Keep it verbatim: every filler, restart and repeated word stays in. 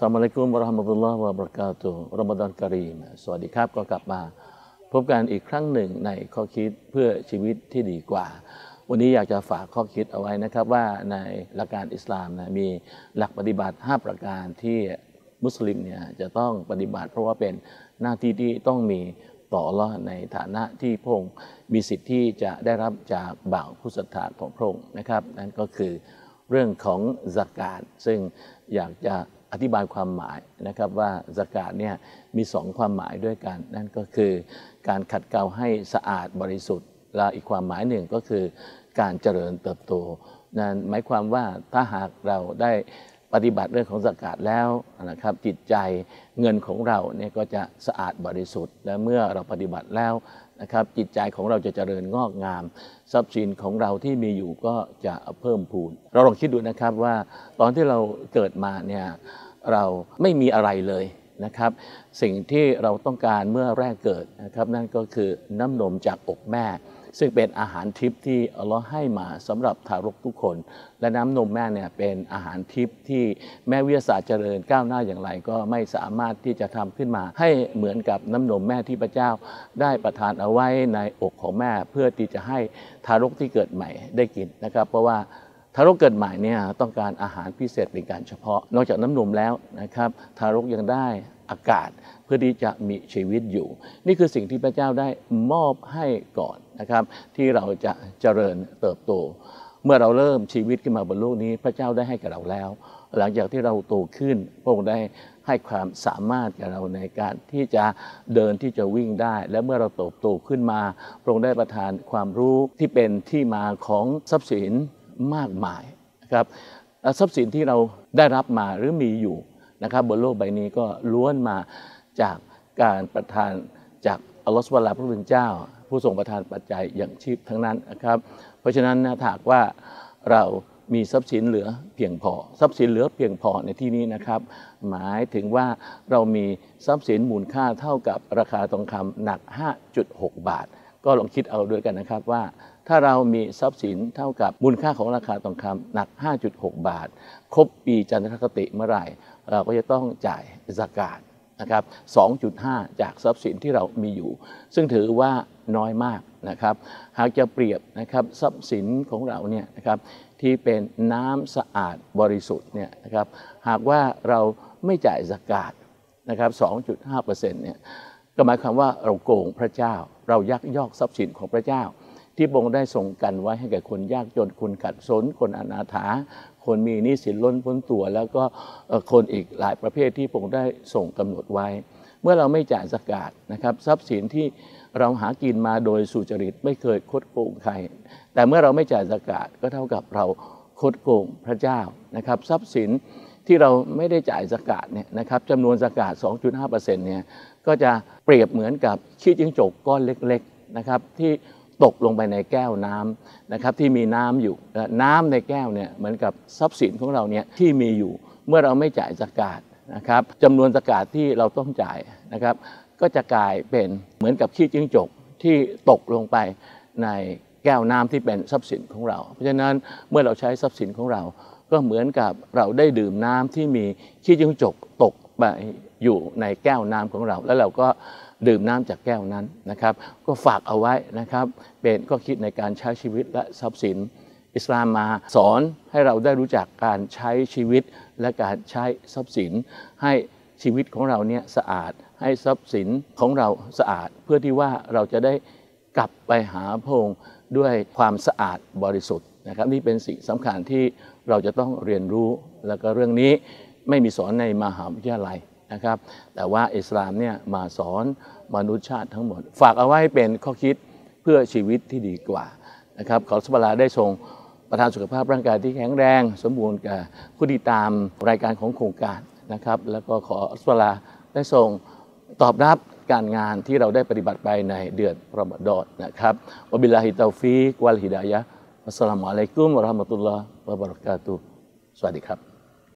อัสสลามุอะลัยกุมวะเราะห์มะตุลลอฮ์วะบะเราะกาตุฮ์รอมฎอนกะรีมสวัสดีครับก็กลับมาพบกันอีกครั้งหนึ่งในข้อคิดเพื่อชีวิตที่ดีกว่าวันนี้อยากจะฝากข้อคิดเอาไว้นะครับว่าในหลักการอิสลามนะมีหลักปฏิบัติห้าประการที่มุสลิมเนี่ยจะต้องปฏิบัติเพราะว่าเป็นหน้าที่ที่ต้องมีต่ออัลเลาะห์ในฐานะที่พระองค์มีสิทธิ์ที่จะได้รับจากบ่าวผู้ศรัทธาของพระองค์นะครับนั่นก็คือเรื่องของซะกาตซึ่งอยากจะอธิบายความหมายนะครับว่าซะกาตเนี่ยมีสองความหมายด้วยกันนั่นก็คือการขัดเกลาให้สะอาดบริสุทธิ์และอีกความหมายหนึ่งก็คือการเจริญเติบโตนั่นหมายความว่าถ้าหากเราได้ปฏิบัติเรื่องของซะกาตแล้วนะครับจิตใจเงินของเราเนี่ยก็จะสะอาดบริสุทธิ์และเมื่อเราปฏิบัติแล้วนะครับจิตใจของเราจะเจริญงอกงามทรัพย์สินของเราที่มีอยู่ก็จะเพิ่มพูนเราลองคิดดูนะครับว่าตอนที่เราเกิดมาเนี่ยเราไม่มีอะไรเลยนะครับสิ่งที่เราต้องการเมื่อแรกเกิดนะครับนั่นก็คือน้ำนมจากอกแม่ซึ่งเป็นอาหารทิพย์ที่อัลเลาะห์ให้มาสำหรับทารกทุกคนและน้ำนมแม่เนี่ยเป็นอาหารทิพย์ที่แม้วิทยาศาสตร์เจริญก้าวหน้าอย่างไรก็ไม่สามารถที่จะทำขึ้นมาให้เหมือนกับน้ำนมแม่ที่พระเจ้าได้ประทานเอาไว้ในอกของแม่เพื่อที่จะให้ทารกที่เกิดใหม่ได้กินนะครับเพราะว่าทารกเกิดใหม่เนี่ยต้องการอาหารพิเศษเป็นการเฉพาะนอกจากน้ำนมแล้วนะครับทารกยังได้อากาศเพื่อที่จะมีชีวิตอยู่นี่คือสิ่งที่พระเจ้าได้มอบให้ก่อนนะครับที่เราจะเจริญเติบโตเมื่อเราเริ่มชีวิตขึ้นมาบนโลกนี้พระเจ้าได้ให้กับเราแล้วหลังจากที่เราโตขึ้นพระองค์ได้ให้ความสามารถกับเราในการที่จะเดินที่จะวิ่งได้และเมื่อเราเติบโตขึ้นมาพระองค์ได้ประทานความรู้ที่เป็นที่มาของทรัพย์สินมากมายนะครับทรัพย์สินที่เราได้รับมาหรือมีอยู่นะครับบนโลกใบนี้ก็ล้วนมาจากการประทานจากอัลลอฮฺซุบฮานะฮูวะตะอาลาพระผู้เป็นเจ้าผู้ทรงประทานปัจจัยอย่างชีพทั้งนั้นนะครับเพราะฉะนั้นถ้าหากว่าเรามีทรัพย์สินเหลือเพียงพอทรัพย์สินเหลือเพียงพอในที่นี้นะครับหมายถึงว่าเรามีทรัพย์สินมูลค่าเท่ากับราคาทองคำหนัก ห้าจุดหก บาทก็ลองคิดเอาด้วยกันนะครับว่าถ้าเรามีทรัพย์สินเท่ากับมูลค่าของราคาทองคำหนัก ห้าจุดหก บาทครบปีจันทรคติเมื่อไหร่เราก็จะต้องจ่ายซะกาตนะครับ สองจุดห้า จากทรัพย์สินที่เรามีอยู่ซึ่งถือว่าน้อยมากนะครับหากจะเปรียบนะครับทรัพย์สินของเราเนี่ยนะครับที่เป็นน้ำสะอาดบริสุทธิ์เนี่ยนะครับหากว่าเราไม่จ่ายซะกาตนะครับ สองจุดห้าเปอร์เซ็นต์ เนี่ยก็หมายความว่าเราโกงพระเจ้าเรายักยอกทรัพย์สินของพระเจ้าที่พระองค์ได้ทรงกันไว้ให้แก่คนยากจนคนขัดสนคนอนาถาคนมีหนี้สินล้นพ้นตัวแล้วก็คนอีกหลายประเภทที่พระองค์ได้ส่งกำหนดไว้เมื่อเราไม่จ่ายซะกาตนะครับทรัพย์สินที่เราหากินมาโดยสุจริตไม่เคยคดโกงใครแต่เมื่อเราไม่จ่ายซะกาตก็เท่ากับเราคดโกงพระเจ้านะครับทรัพย์สินที่เราไม่ได้จ่ายซะกาตเนี่ยนะครับจำนวนซะกาต สองจุดห้าเปอร์เซ็นต์ เนี่ยก็จะเปรียบเหมือนกับขี้จิ้งจกก้อนเล็กๆนะครับที่ตกลงไปในแก้วน้ำนะครับที่มีน้ำอยู่น้ำในแก้วเนี่ยเหมือนกับทรัพย์สินของเราเนี่ยที่มีอยู่เมื่อเราไม่จ่ายซะกาตนะครับจำนวนซะกาตที่เราต้องจ่ายนะครับก็จะกลายเป็นเหมือนกับขี้จิ้งจกที่ตกลงไปในแก้วน้ำที่เป็นทรัพย์สินของเราเพราะฉะนั้นเมื่อเราใช้ทรัพย์สินของเราก็เหมือนกับเราได้ดื่มน้ำที่มีขี้จิ้งจกตกไปอยู่ในแก้วน้ำของเราแล้วเราก็ดื่มน้ำจากแก้วนั้นนะครับก็ฝากเอาไว้นะครับเป็นก็คิดในการใช้ชีวิตและทรัพย์สินอิสลามมาสอนให้เราได้รู้จักการใช้ชีวิตและการใช้ทรัพย์สินให้ชีวิตของเราเนี่ยสะอาดให้ทรัพย์สินของเราสะอาดเพื่อที่ว่าเราจะได้กลับไปหาพระองค์ด้วยความสะอาดบริสุทธิ์นะครับนี่เป็นสิ่งสำคัญที่เราจะต้องเรียนรู้แล้วก็เรื่องนี้ไม่มีสอนในมหาวิทยาลัยนะครับแต่ว่าอิสลามเนี่ยมาสอนมนุษยชาติทั้งหมดฝากเอาไว้เป็นข้อคิดเพื่อชีวิตที่ดีกว่านะครับขออัลเลาะห์ซุบฮานะฮูวะตะอาลาได้ทรงประทานสุขภาพร่างกายที่แข็งแรงสมบูรณ์แก่ผู้ที่ตามรายการของโครงการนะครับแล้วก็ขออัลเลาะห์ซุบฮานะฮูวะตะอาลาได้ทรงตอบรับการงานที่เราได้ปฏิบัติไปในเดือนรอมฎอนนะครับวะบิลลาฮิตอฟิกวัลฮิดายะฮ์อัสสลามุอะลัยกุมวะเราะห์มะตุลลอฮ์วะบะเราะกาตุฮ์สวัสดีครับ